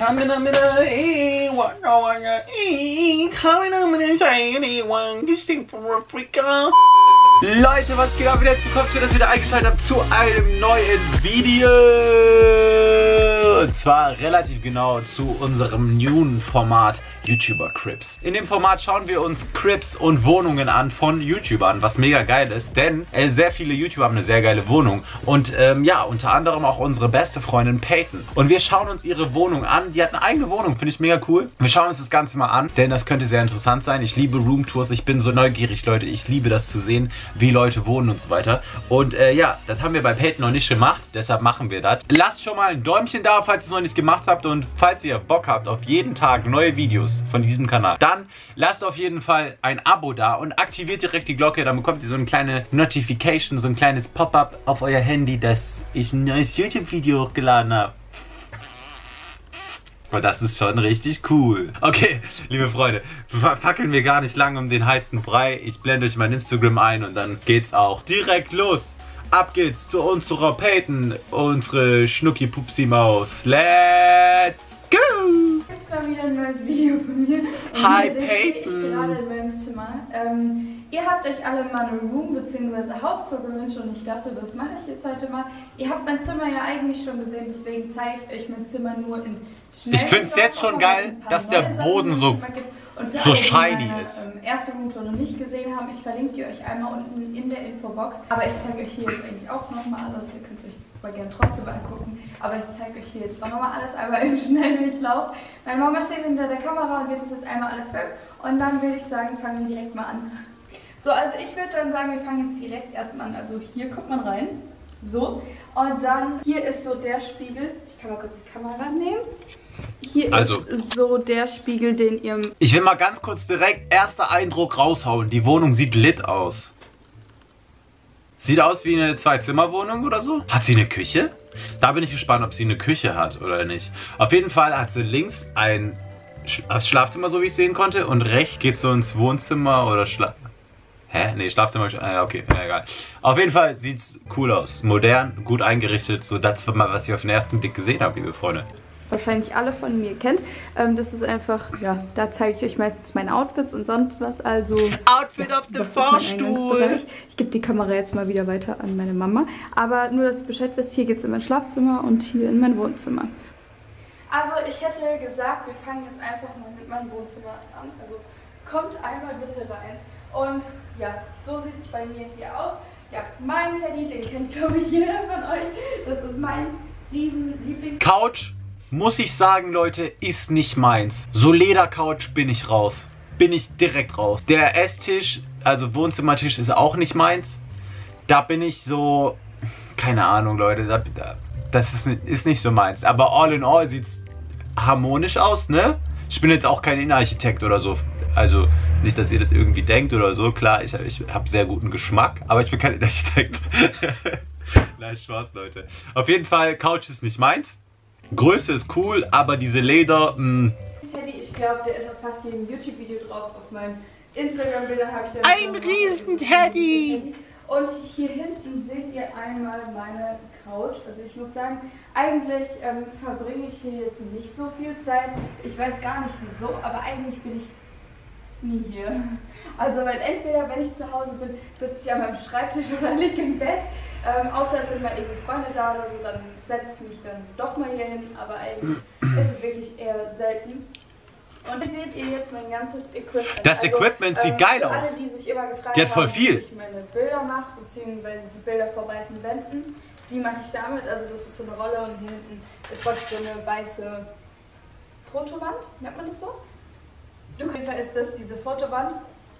coming up in a Leute, was geht ab? Jetzt bekommt ihr das wieder eingeschaltet habt zu einem neuen Video. Und zwar relativ genau zu unserem neuen Format YouTuber Cribs. In dem Format schauen wir uns Cribs und Wohnungen an von YouTubern, was mega geil ist, denn sehr viele YouTuber haben eine sehr geile Wohnung und ja, unter anderem auch unsere beste Freundin Peyton. Und wir schauen uns ihre Wohnung an. Die hat eine eigene Wohnung, finde ich mega cool. Wir schauen uns das Ganze mal an, denn das könnte sehr interessant sein. Ich liebe Roomtours, ich bin so neugierig, Leute. Ich liebe das zu sehen, wie Leute wohnen und so weiter. Und ja, das haben wir bei Peyton noch nicht gemacht, deshalb machen wir das. Lasst schon mal ein Däumchen da, falls ihr es noch nicht gemacht habt, und falls ihr Bock habt auf jeden Tag neue Videos von diesem Kanal, dann lasst auf jeden Fall ein Abo da und aktiviert direkt die Glocke, dann bekommt ihr so eine kleine Notification, so ein kleines Pop-up auf euer Handy, dass ich ein neues YouTube-Video hochgeladen habe. Und das ist schon richtig cool. Okay, liebe Freunde, fackeln wir gar nicht lang um den heißen Brei. Ich blende euch mein Instagram ein und dann geht's auch direkt los. Ab geht's zu unserer Peyton, unsere Schnucki-Pupsi-Maus. Let's go! Jetzt war wieder ein neues Video von mir. Und Hi hier Peyton! Ich gerade in meinem Zimmer. Ihr habt euch alle mal eine Room- bzw. Haustour gewünscht und ich dachte, das mache ich jetzt heute mal. Ihr habt mein Zimmer ja eigentlich schon gesehen, deswegen zeige ich euch mein Zimmer nur in schnell. Ich finde es jetzt schon geil, dass der Boden so shiny ist. Erste Roomtour noch nicht gesehen haben, ich verlinke die euch einmal unten in der Infobox. Aber ich zeige euch hier jetzt eigentlich auch nochmal alles. Ihr könnt euch zwar gerne trotzdem angucken, aber ich zeige euch hier jetzt auch nochmal alles einmal im Schnelldurchlauf. Meine Mama steht hinter der Kamera und wird das jetzt einmal alles filmen. Und dann würde ich sagen, fangen wir direkt mal an. So, also ich würde dann sagen, wir fangen jetzt direkt erstmal an. Also hier kommt man rein. So. Und dann hier ist so der Spiegel. Ich kann mal kurz die Kamera nehmen. Hier ist so der Spiegel, den ihr... Ich will mal ganz kurz direkt erster Eindruck raushauen. Die Wohnung sieht lit aus. Sieht aus wie eine Zwei-Zimmer-Wohnung oder so. Hat sie eine Küche? Da bin ich gespannt, ob sie eine Küche hat oder nicht. Auf jeden Fall hat sie links ein Schlafzimmer, so wie ich sehen konnte. Und rechts geht so ins Wohnzimmer oder Hä? Nee, Schlafzimmer. Okay, egal. Auf jeden Fall sieht's cool aus. Modern, gut eingerichtet. So das war mal, was ich auf den ersten Blick gesehen habe, liebe Freunde. Wahrscheinlich alle von mir kennt. Das ist einfach, ja, da zeige ich euch meistens meine Outfits und sonst was. Also Outfit auf dem Fahrstuhl. Ich gebe die Kamera jetzt mal wieder weiter an meine Mama. Aber nur, dass ihr Bescheid wisst, hier geht es in mein Schlafzimmer und hier in mein Wohnzimmer. Also ich hätte gesagt, wir fangen jetzt einfach mal mit meinem Wohnzimmer an. Also kommt einmal bitte rein. Und ja, so sieht es bei mir hier aus. Ja, mein Teddy, den kennt glaube ich jeder von euch. Das ist mein riesen Couch, muss ich sagen, Leute, ist nicht meins. So Ledercouch bin ich raus. Bin ich direkt raus. Der Esstisch, also Wohnzimmertisch, ist auch nicht meins. Da bin ich so, keine Ahnung, Leute, das ist nicht so meins. Aber all in all sieht es harmonisch aus, ne? Ich bin jetzt auch kein Innenarchitekt oder so. Also nicht, dass ihr das irgendwie denkt oder so. Klar, ich habe sehr guten Geschmack, aber ich bin kein Architekt. Nein, Spaß, Leute. Auf jeden Fall, Couch ist nicht meins. Größe ist cool, aber diese Leder... Teddy, ich glaube, der ist auf fast jedem YouTube-Video drauf. Auf meinen Instagram-Bildern habe ich da... Ein Riesen-Teddy! Und hier hinten seht ihr einmal meine Couch. Also ich muss sagen, eigentlich verbringe ich hier jetzt nicht so viel Zeit. Ich weiß gar nicht wieso, aber eigentlich bin ich nie hier. Also weil entweder, wenn ich zu Hause bin, sitze ich an meinem Schreibtisch oder liege im Bett. Außer es sind mal irgendwie Freunde da oder so, dann setze ich mich dann doch mal hier hin. Aber eigentlich ist es wirklich eher selten. Und hier seht ihr jetzt mein ganzes Equipment. Das Equipment sieht geil aus. Alle, die sich immer gefragt die hat voll viel. wie ich meine Bilder mache, beziehungsweise die Bilder vor weißen Wänden, die mache ich damit. Also das ist so eine Rolle und hier hinten ist so eine weiße Fotowand, nennt man das so? Auf jeden Fall ist das diese Fotowand.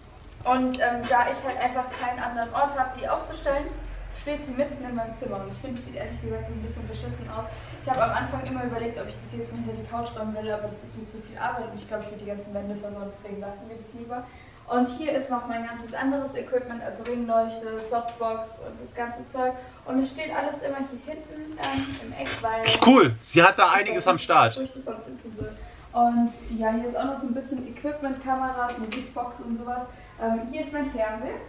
Und da ich halt einfach keinen anderen Ort habe, die aufzustellen, steht sie mitten in meinem Zimmer. Und ich finde, es sieht ehrlich gesagt ein bisschen beschissen aus. Ich habe am Anfang immer überlegt, ob ich das jetzt mal hinter die Couch räumen will, aber das ist mir zu viel Arbeit und ich glaube, ich würde die ganzen Wände versauen, deswegen lassen wir das lieber. Und hier ist noch mein ganzes anderes Equipment, also Ringleuchte, Softbox und das ganze Zeug. Und es steht alles immer hier hinten im Eck, weil... Cool, sie hat da einiges am Start. Wo ich das sonst impfen soll. Und ja, hier ist auch noch so ein bisschen Equipment, Kameras, Musikbox und sowas. Hier ist mein Fernseher.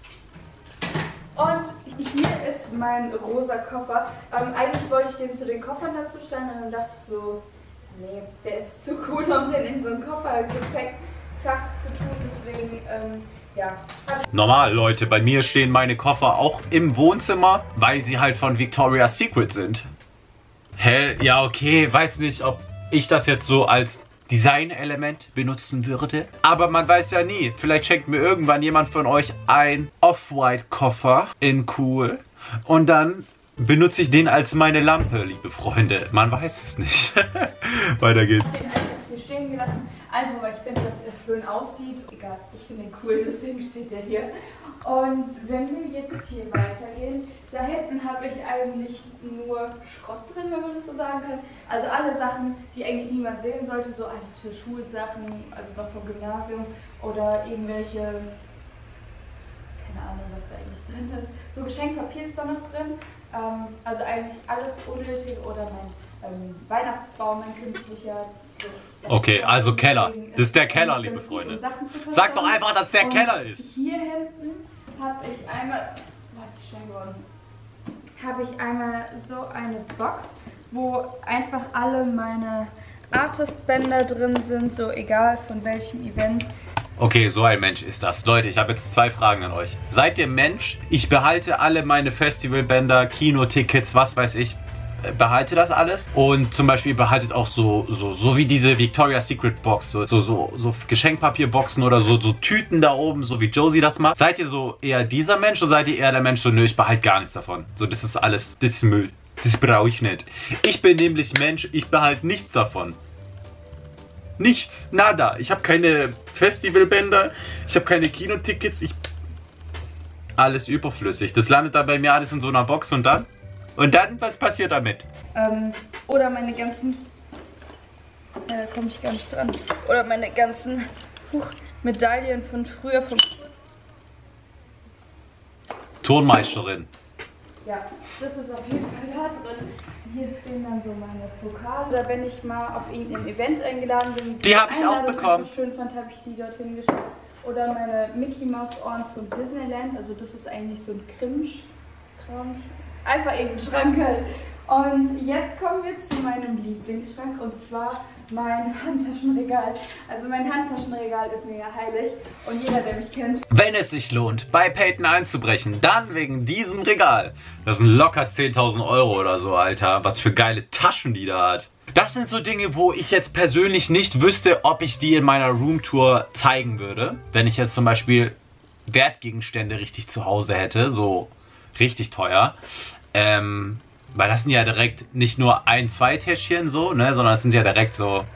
Und hier ist mein rosa Koffer. Eigentlich wollte ich den zu den Koffern dazu stellen und dann dachte ich so, Nee, der ist zu cool, um den in so ein Koffergepäckfach zu tun, deswegen, ja. Normal, Leute, bei mir stehen meine Koffer auch im Wohnzimmer, weil sie halt von Victoria's Secret sind. Hä? Ja, okay, weiß nicht, ob ich das jetzt so als Designelement benutzen würde. Aber man weiß ja nie. Vielleicht schenkt mir irgendwann jemand von euch ein Off-White-Koffer in cool. Und dann benutze ich den als meine Lampe, liebe Freunde. Man weiß es nicht. Weiter geht's. Ich habe den einfach hier stehen gelassen, einfach weil ich finde, dass er schön aussieht. Egal, ich finde ihn cool, deswegen steht er hier. Und wenn wir jetzt hier weitergehen, da hinten habe ich eigentlich nur Schrott drin, wenn man das so sagen kann. Also alle Sachen, die eigentlich niemand sehen sollte, so alte Schulsachen, also noch vom Gymnasium oder irgendwelche, keine Ahnung, was da eigentlich drin ist. So Geschenkpapier ist da noch drin, also eigentlich alles unnötig oder mein Weihnachtsbaum, mein künstlicher. So, okay, also Keller. Das ist der Keller, liebe Freunde. Sag doch einfach, dass der Keller ist. Hier hinten habe ich einmal, was ist schwer geworden, habe ich einmal so eine Box, wo einfach alle meine Artist-Bänder drin sind, so egal von welchem Event. Okay, so ein Mensch ist das. Leute, ich habe jetzt 2 Fragen an euch. Seid ihr Mensch? Ich behalte alle meine Festivalbänder, Kinotickets, was weiß ich. Behalte das alles und zum Beispiel behaltet auch so wie diese Victoria's Secret Box, so Geschenkpapierboxen oder so Tüten da oben, so wie Josie das macht. Seid ihr so eher dieser Mensch oder seid ihr eher der Mensch so, nö, ich behalte gar nichts davon. So, das ist alles, das ist Müll. Das brauche ich nicht. Ich bin nämlich Mensch, ich behalte nichts davon. Nichts, nada. Ich habe keine Festivalbänder, ich habe keine Kinotickets, alles überflüssig. Das landet da bei mir alles in so einer Box und dann? Und dann, was passiert damit? Oder meine ganzen, da komme ich gar nicht dran, oder meine ganzen Medaillen von früher, vom Turnmeisterin. Ja, das ist auf jeden Fall da drin. Hier stehen dann so meine Pokale. Oder wenn ich mal auf irgendein Event eingeladen bin, die habe ich auch bekommen. Schön fand, habe ich die dorthin gestellt. Oder meine Mickey Mouse Ohren von Disneyland. Also das ist eigentlich so ein Kram. Einfach irgendein Schrank halt. Und jetzt kommen wir zu meinem Lieblingsschrank und zwar mein Handtaschenregal. Also mein Handtaschenregal ist mir ja heilig und jeder, der mich kennt. Wenn es sich lohnt, bei Peyton einzubrechen, dann wegen diesem Regal. Das sind locker 10.000 Euro oder so, Alter. Was für geile Taschen die da hat. Das sind so Dinge, wo ich jetzt persönlich nicht wüsste, ob ich die in meiner Roomtour zeigen würde. Wenn ich jetzt zum Beispiel Wertgegenstände richtig zu Hause hätte, so richtig teuer. Weil das sind ja direkt nicht nur 1, 2 Täschchen so, ne, sondern es sind ja direkt so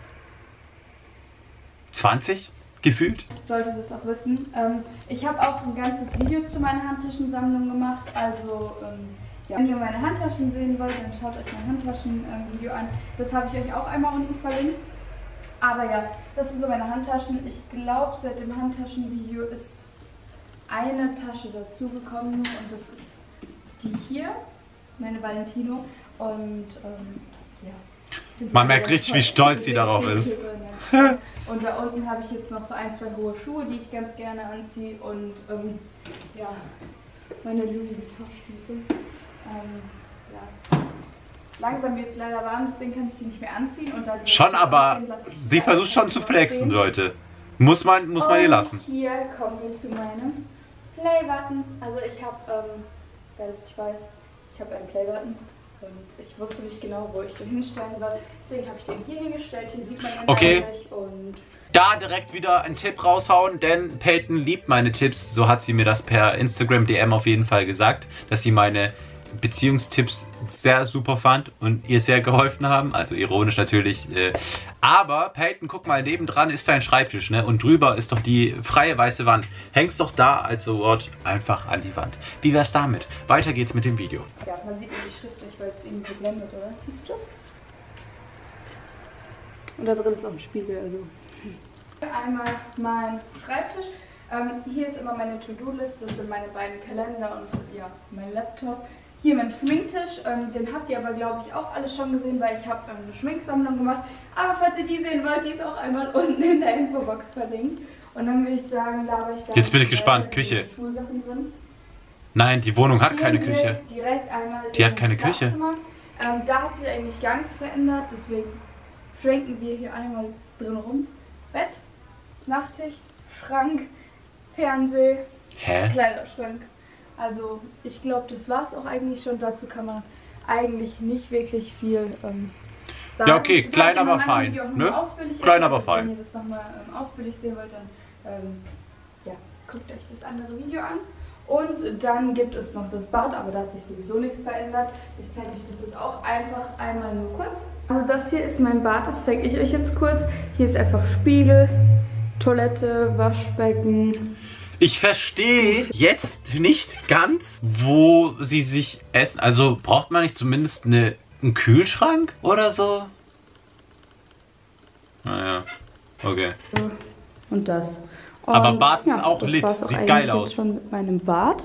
20 gefühlt. Ich sollte das auch wissen. Ich habe auch ein ganzes Video zu meiner Handtaschensammlung gemacht. Also, ja. Wenn ihr meine Handtaschen sehen wollt, dann schaut euch mein Handtaschenvideo an. Das habe ich euch auch einmal unten verlinkt. Aber ja, das sind so meine Handtaschen. Ich glaube, seit dem Handtaschenvideo ist eine Tasche dazugekommen und das ist die hier, meine Valentino. Und ja. Man merkt richtig, wie stolz sie darauf ist. Und da unten habe ich jetzt noch so 1, 2 hohe Schuhe, die ich ganz gerne anziehe. Und ja, meine Louis Vuitton-Stiefel. Ja. Langsam wird es leider warm, deswegen kann ich die nicht mehr anziehen. Und da die schon, aber sie versucht schon zu flexen, Leute. Muss man ihr lassen. Hier kommen wir zu meinem Playbutton. Also ich habe, wer das nicht weiß, ich habe einen Playbutton. Und ich wusste nicht genau, wo ich den hinstellen soll. Deswegen habe ich den hier hingestellt. Hier sieht man ihn eigentlich. Und da direkt wieder einen Tipp raushauen, denn Peyton liebt meine Tipps. So hat sie mir das per Instagram DM auf jeden Fall gesagt, dass sie meine Beziehungstipps sehr super fand und ihr sehr geholfen haben. Also ironisch natürlich. Aber Peyton, guck mal, nebendran ist dein Schreibtisch, ne? Und drüber ist doch die freie weiße Wand. Hängst doch da als Award einfach an die Wand. Wie wär's damit? Weiter geht's mit dem Video. Ja, man sieht nur die Schrift nicht, weil es irgendwie so blendet, oder? Siehst du das? Und da drin ist auch ein Spiegel, also. Einmal mein Schreibtisch. Hier ist immer meine To-Do-List, das sind meine beiden Kalender und ja, mein Laptop. Hier mein Schminktisch, den habt ihr aber glaube ich auch alle schon gesehen, weil ich habe eine Schminksammlung gemacht. Aber falls ihr die sehen wollt, die ist auch einmal unten in der Infobox verlinkt. Und dann würde ich sagen, laber ich gar Jetzt bin ich gespannt, Küche. Schulsachen drin. Nein, die Wohnung hat keine Küche. Direkt einmal die hat keine Küche. Da hat sich eigentlich gar nichts verändert, deswegen schwenken wir hier einmal drin rum. Bett, Nachttisch, Schrank, Fernseh, Kleiderschrank. Also ich glaube, das war es auch eigentlich schon. Dazu kann man eigentlich nicht wirklich viel sagen. Ja, okay, klein, aber fein. Ne? Klein, aber fein. Wenn ihr das nochmal ausführlich sehen wollt, dann ja, guckt euch das andere Video an. Und dann gibt es noch das Bad, aber da hat sich sowieso nichts verändert. Ich zeige euch das jetzt auch einfach einmal nur kurz. Also das hier ist mein Bad, das zeige ich euch jetzt kurz. Hier ist einfach Spiegel, Toilette, Waschbecken. Ich verstehe jetzt nicht ganz, wo sie sich essen. Also braucht man nicht zumindest einen Kühlschrank oder so? Naja, okay. Und das. Und aber Bad ist ja, auch lit, sieht geil aus. Jetzt schon mit meinem Bad.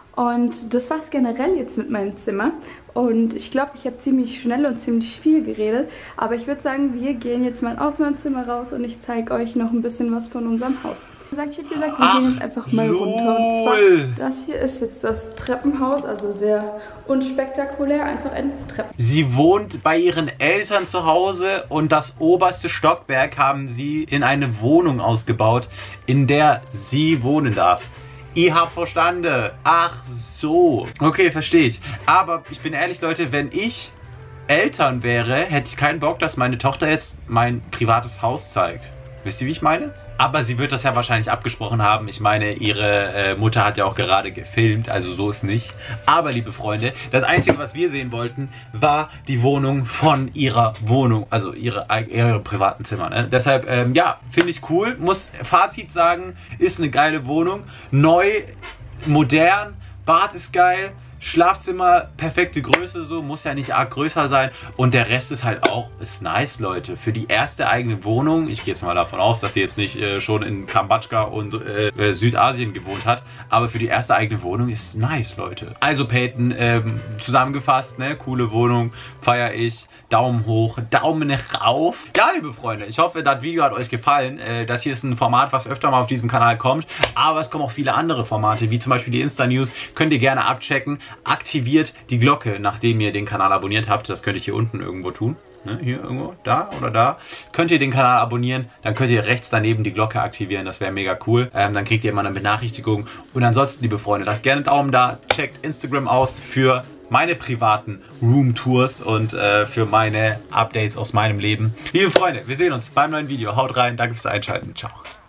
Und das war es generell jetzt mit meinem Zimmer. Und ich glaube, ich habe ziemlich schnell und ziemlich viel geredet. Aber ich würde sagen, wir gehen jetzt mal aus meinem Zimmer raus und ich zeige euch noch ein bisschen was von unserem Haus. Ich hätte gesagt, wir gehen jetzt einfach mal runter. Und zwar, das hier ist jetzt das Treppenhaus, also sehr unspektakulär, einfach ein Treppenhaus. Sie wohnt bei ihren Eltern zu Hause und das oberste Stockwerk haben sie in eine Wohnung ausgebaut, in der sie wohnen darf. Ich hab verstanden. Ach so. Okay, verstehe ich. Aber ich bin ehrlich, Leute, wenn ich Eltern wäre, hätte ich keinen Bock, dass meine Tochter jetzt mein privates Haus zeigt. Wisst ihr, wie ich meine? Aber sie wird das ja wahrscheinlich abgesprochen haben. Ich meine, ihre Mutter hat ja auch gerade gefilmt, also so ist nicht. Aber, liebe Freunde, das Einzige, was wir sehen wollten, war die Wohnung von ihrer Wohnung, also ihre privaten Zimmer. Ne? Deshalb, ja, finde ich cool. Muss Fazit sagen, ist eine geile Wohnung. Neu, modern, Bad ist geil. Schlafzimmer, perfekte Größe, so, muss ja nicht arg größer sein. Und der Rest ist halt auch, ist nice, Leute. Für die erste eigene Wohnung, ich gehe jetzt mal davon aus, dass sie jetzt nicht schon in Kambodscha und Südasien gewohnt hat, aber für die erste eigene Wohnung ist nice, Leute. Also Peyton, zusammengefasst, ne, coole Wohnung, feiere ich. Daumen hoch, Daumen rauf. Ja, liebe Freunde, ich hoffe, das Video hat euch gefallen. Das hier ist ein Format, was öfter mal auf diesem Kanal kommt. Aber es kommen auch viele andere Formate, wie zum Beispiel die Insta-News. Könnt ihr gerne abchecken. Aktiviert die Glocke, nachdem ihr den Kanal abonniert habt. Das könnt ihr hier unten irgendwo tun. Ne, hier irgendwo, da oder da. Könnt ihr den Kanal abonnieren. Dann könnt ihr rechts daneben die Glocke aktivieren. Das wäre mega cool. Dann kriegt ihr immer eine Benachrichtigung. Und ansonsten, liebe Freunde, lasst gerne einen Daumen da. Checkt Instagram aus für meine privaten Roomtours und für meine Updates aus meinem Leben. Liebe Freunde, wir sehen uns beim neuen Video. Haut rein, danke fürs Einschalten. Ciao.